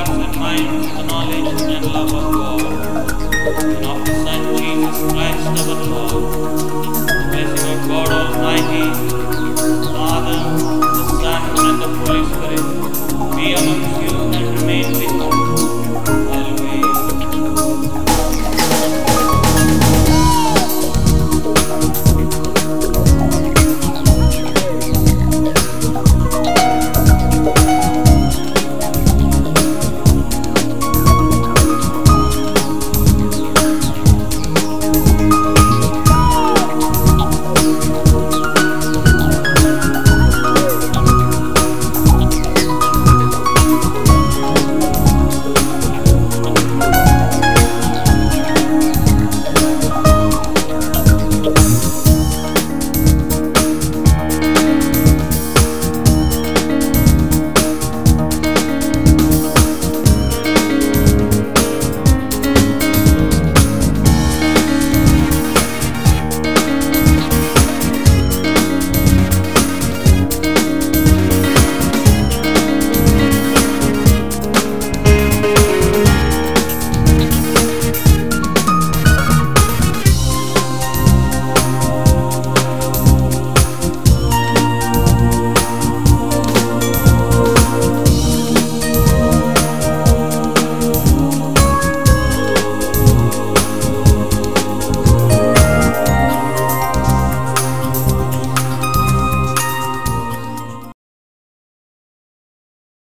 hearts and minds in the knowledge and love of God, and of His Son Jesus Christ our Lord. The blessing of God Almighty, Father, the Son, and the Holy Spirit be amongst you and remain with you